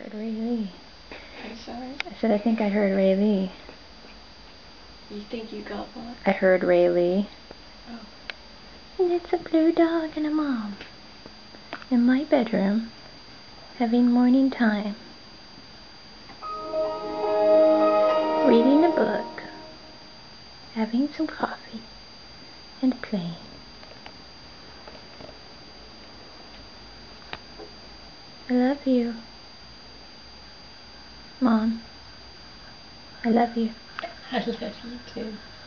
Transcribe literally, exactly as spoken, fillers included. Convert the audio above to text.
said Ray Lee. I'm sorry? I said I think I heard Ray Lee. You think you got one? I heard Ray Lee. Oh. And it's a blue dog and a mom in my bedroom having morning time, reading a book, having some coffee, and playing. I love you, Mom. I love you. I love you too.